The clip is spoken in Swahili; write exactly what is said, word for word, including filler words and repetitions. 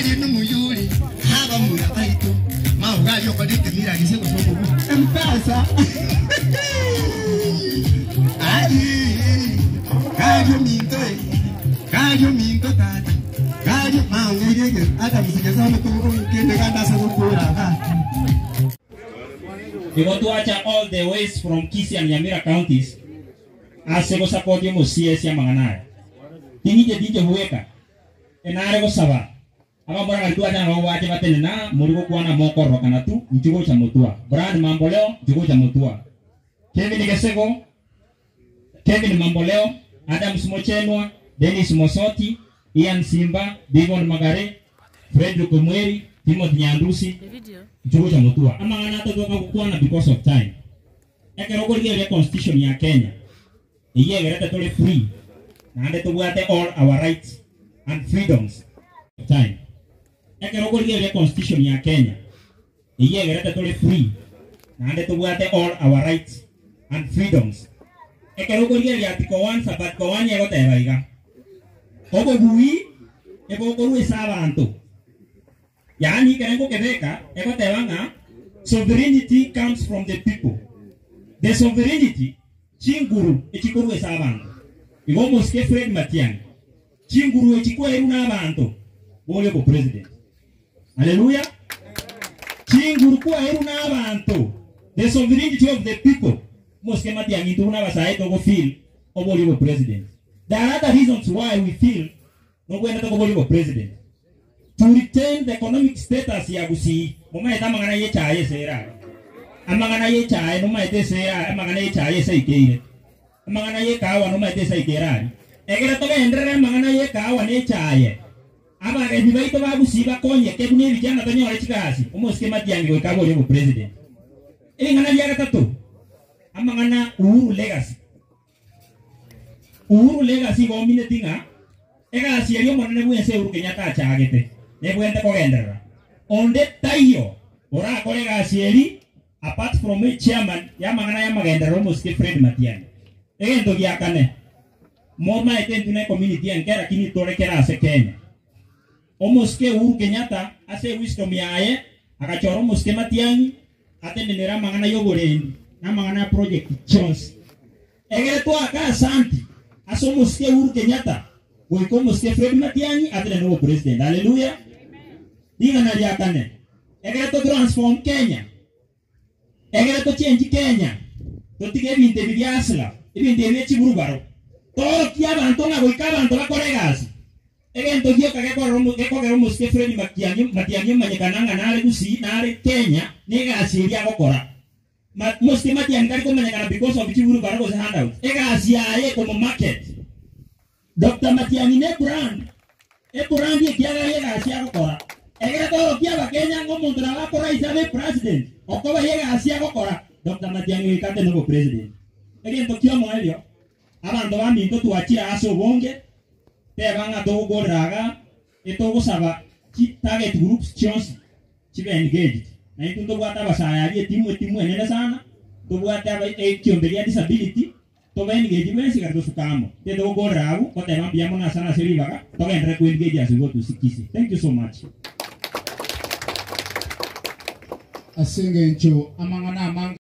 Kali no muyuri. Haba muya kaitu. Mau gali yoko dike mira kise kwa soko. Mpasa. Ali. Kali minto. Kali minto tati. Kali mau ngege. Ada musike sana tu kende kanda sa kukura. We want to watch all the ways from Kisii and Nyamira counties. Ase go support yo C S ya manganaya. Tingi je dinje huweka. Enare go saba. Aba bora ngalitu aja ngo waje batene na murigo kuana moko roka na tu njugo cha mutua. Brand Mamboleo njugo cha mutua. Kevin Gesego, Kevin Mamboleo, Adam Smochenwa, Dennis Mosoti, Ian Simba, Devon Magare, Frederick Omweri, Timothy Nyandusi. Njugo cha mutua. Ama ngana to go kuana because of time. Ekero go ile constitution ya Kenya. Iye gerata tole free. Na ande to buate all our rights and freedoms of time. Ekero go ile constitution ya Kenya. Iye gerata tole free. Na ande to buate all our rights and freedoms. Ekero go ile article one sabat ko one yego te baiga. Ogo bui ebo ko ruisa abantu. Yani kerengo kebeka ego te banga sovereignty comes from the people. The sovereignty chinguru echikuru esabantu. Igo moske Fred Matiang'i. Chinguru echiko eru n'abantu. Bole ko president. Hallelujah. Chinguru ko eru n'abantu. The sovereignty of the people. Moske Matiang'i tu na basaye to go feel obole ko president. There are other reasons why we feel no go enda to obole ko president. To retain the economic status ya Gusii. Mama eta mangana ye chaye sera. Amangana ye chaye no maite sera, amangana ye chaye seikeire. Amangana ye kawa no maite seikeirani. Egera toga endere amangana ye kawa ne chaye. Aba ge bibaito ba Gusii ba konye ke bune vijana tonyo ole chikasi. Omo skema Matiang'i go kabo le president. E ngana ya gatatu. Amangana Uhuru legacy. Uhuru legacy go mine tinga. Ega asirio monene buense Uhuru Kenyatta chagete. Ne buente ko gendera. Onde tayo ora kolega asieri apart from a chairman ya mangana ya magendera almost ke Fred Matiang'i. Egento gya kane. Moma etentu na community yankera kini tore kera ase Kenya. Almost ke Uhuru Kenyatta ase wisdom yae akachoro almost ke Matiang'i atende nera mangana yogorendi na mangana project chance. Egeto aka santi aso almost ke Uhuru Kenyatta go ikomo ke Fred Matiang'i atende no president. Hallelujah. Diga na ya kane. Egeto transform Kenya. Egeto change Kenya. Totige binte biasla. Ibinte bechi burubaro. Toro kia banto na goika banto la kolegasi. Egento gio kage ko romo ke ko romo ke Fred Matiang'i Matiang'i manyekananga na ale Gusii na ale Kenya nega asiria gokora. Ma mosti Matiang'i kali ko manyekana because of bichi burubaro go handout. Ega asiaye como market. Doctor Matiang'i ne brand. E brand ye kia ga ega asia gokora. Egera toro kia ba Kenya ngo montra ba kora isabe president. Okoba yega asia gokora. Doctor Matiang'i kate no president. Egento kia mo elio. Abando ba minto tuachira aso bonge. Te banga to go raga. E to go saba chi target groups chance. Chi be engaged. Na itu to bata ba saya ye timu timu enene sana. To bata ba e kiomberia disability. To ba engaged me sigar to sukamo. Te to go ragu ko te ba biamo na sana selivaga. To ga entre ko engaged as go to Kisii. Thank you so much. Asenge ncho amangana amang